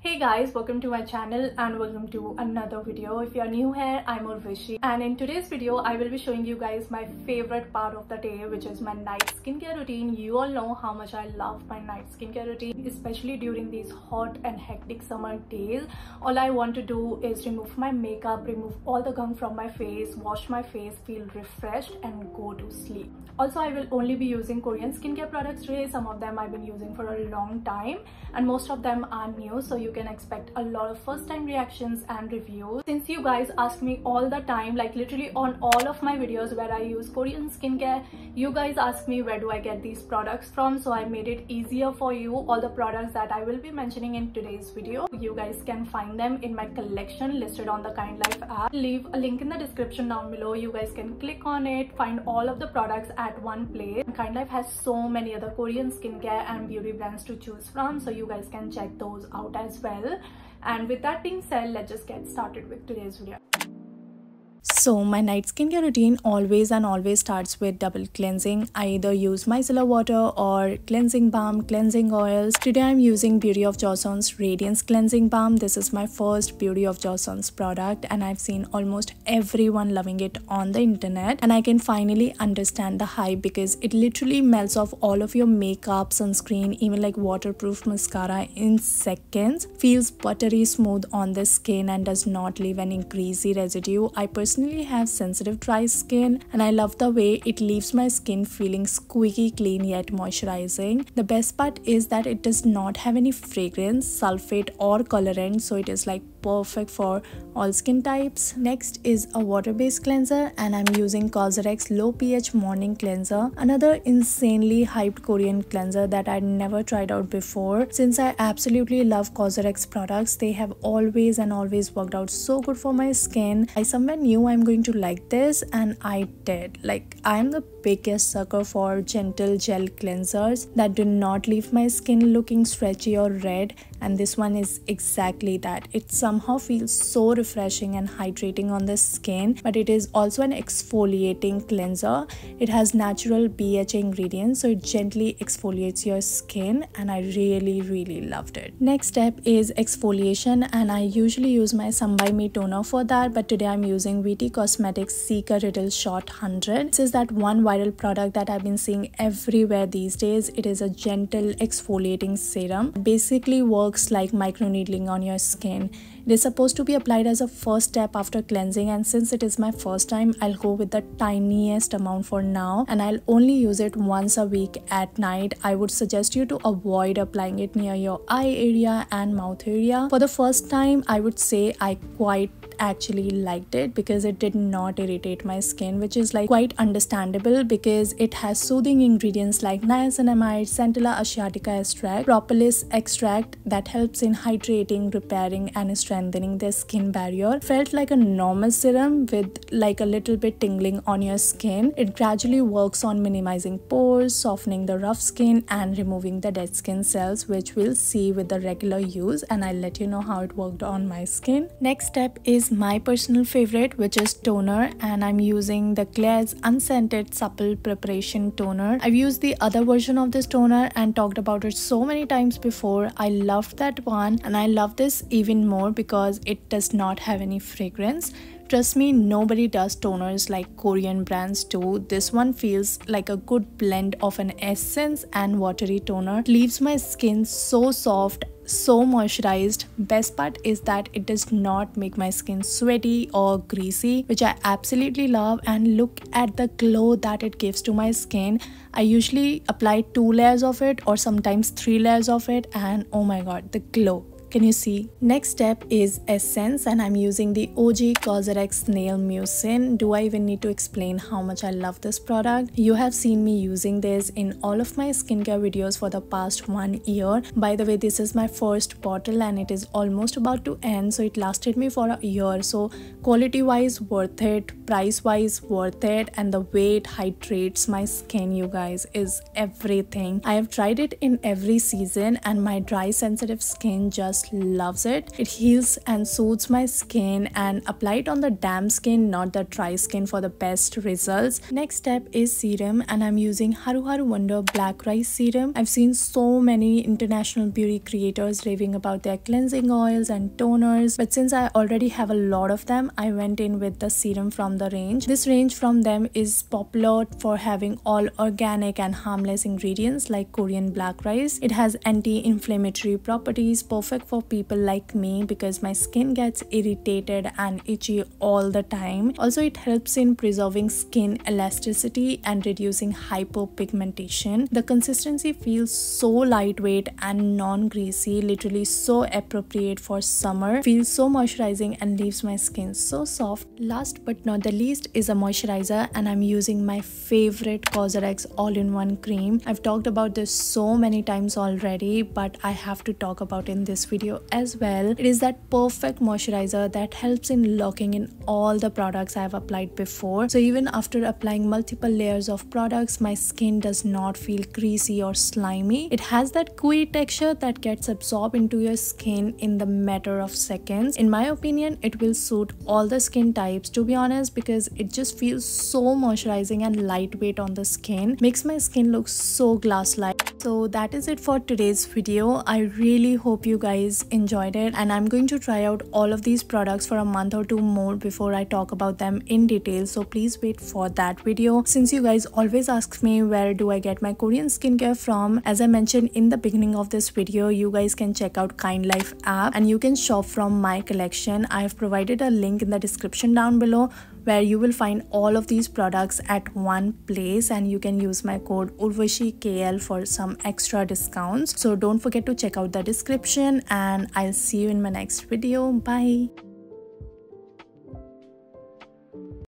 Hey guys, welcome to my channel and welcome to another video. If you are new here, I'm Urvashi, and in today's video I will be showing you guys my favorite part of the day, which is my night skincare routine. You all know how much I love my night skincare routine, especially during these hot and hectic summer days. All I want to do is remove my makeup, remove all the gunk from my face, wash my face, feel refreshed and go to sleep. Also, I will only be using Korean skincare products today. Some of them I've been using for a long time and most of them are new, so you can expect a lot of first time reactions and reviews. Since you guys ask me all the time, like literally on all of my videos where I use Korean skincare, you guys ask me where do I get these products from, so I made it easier for you. All the products that I will be mentioning in today's video, you guys can find them in my collection listed on the Kindlife app. I'll leave a link in the description down below. You guys can click on it, find all of the products at one place. Kindlife has so many other Korean skincare and beauty brands to choose from, so you guys can check those out as well. And with that being said, let's just get started with today's video. So my night skincare routine always starts with double cleansing. I either use micellar water or cleansing balm, cleansing oils. Today I'm using Beauty of Joseon's Radiance Cleansing Balm. This is my first Beauty of Joseon's product and I've seen almost everyone loving it on the internet, and I can finally understand the hype because it literally melts off all of your makeup, sunscreen, even like waterproof mascara in seconds. Feels buttery smooth on the skin and does not leave any greasy residue. I personally have sensitive dry skin and I love the way it leaves my skin feeling squeaky clean yet moisturizing. The best part is that it does not have any fragrance, sulfate or colorant, so it is like perfect for all skin types. Next is a water-based cleanser and I'm using Cosrx low pH morning cleanser, another insanely hyped Korean cleanser that I'd never tried out before. Since I absolutely love Cosrx products, they have always worked out so good for my skin. I somewhere knew I'm going to like this and I did. Like, I'm the biggest sucker for gentle gel cleansers that do not leave my skin looking stretchy or red, and this one is exactly that. It somehow feels so refreshing and hydrating on the skin, but it is also an exfoliating cleanser. It has natural BHA ingredients, so it gently exfoliates your skin and I really loved it. Next step is exfoliation, and I usually use my Sun By Me toner for that, but today I'm using VT Cosmetics Cica Riddle Shot 100. This is that one viral product that I've been seeing everywhere these days. It is a gentle exfoliating serum. It basically works like microneedling on your skin. It is supposed to be applied as a first step after cleansing, and since it is my first time, I'll go with the tiniest amount for now and I'll only use it once a week at night. I would suggest you to avoid applying it near your eye area and mouth area. For the first time, I would say I quite actually liked it because it did not irritate my skin, which is like quite understandable because it has soothing ingredients like niacinamide, Centella asiatica extract, propolis extract that helps in hydrating, repairing and strengthening the skin barrier. Felt like a normal serum with like a little bit tingling on your skin. It gradually works on minimizing pores, softening the rough skin and removing the dead skin cells, which we'll see with the regular use, and I'll let you know how it worked on my skin. Next step is my personal favorite, which is toner, and I'm using the Klairs Unscented Supple Preparation Toner. I've used the other version of this toner and talked about it so many times before. I loved that one and I love this even more because it does not have any fragrance. Trust me, nobody does toners like Korean brands do. This one feels like a good blend of an essence and watery toner. It leaves my skin so soft, so moisturized. Best part is that it does not make my skin sweaty or greasy, which I absolutely love, and look at the glow that it gives to my skin. I usually apply 2 layers of it or sometimes 3 layers of it, and oh my god, the glow. Can you see? Next step is essence, and I'm using the OG Cosrx Snail Mucin. Do I even need to explain how much I love this product? You have seen me using this in all of my skincare videos for the past 1 year. By the way, this is my first bottle and it is almost about to end, so it lasted me for a year. So quality wise worth it, price wise worth it, and the way it hydrates my skin, you guys, is everything. I have tried it in every season and my dry sensitive skin just just loves it. It heals and soothes my skin, and apply it on the damp skin, not the dry skin, for the best results. Next step is serum, and I'm using Haru Haru Wonder Black Rice Serum. I've seen so many international beauty creators raving about their cleansing oils and toners, but since I already have a lot of them, I went in with the serum from the range. This range from them is popular for having all organic and harmless ingredients like Korean black rice. It has anti-inflammatory properties, perfect for people like me because my skin gets irritated and itchy all the time. Also, it helps in preserving skin elasticity and reducing hypopigmentation. The consistency feels so lightweight and non-greasy, literally so appropriate for summer. Feels so moisturizing and leaves my skin so soft. Last but not the least is a moisturizer, and I'm using my favorite Cosrx all-in-one cream. I've talked about this so many times already, but I have to talk about in this video as well. It is that perfect moisturizer that helps in locking in all the products I have applied before. So even after applying multiple layers of products, my skin does not feel greasy or slimy. It has that gooey texture that gets absorbed into your skin in the matter of seconds. In my opinion, it will suit all the skin types, to be honest, because it just feels so moisturizing and lightweight on the skin. Makes my skin look so glass-like. So that is it for today's video. I really hope you guys enjoyed it, and I'm going to try out all of these products for a month or two more before I talk about them in detail, so please wait for that video. Since you guys always ask me where do I get my Korean skincare from, as I mentioned in the beginning of this video, you guys can check out Kindlife app and you can shop from my collection. I have provided a link in the description down below where you will find all of these products at one place, and you can use my code URVASHIKL for some extra discounts. So don't forget to check out the description, and I'll see you in my next video. Bye.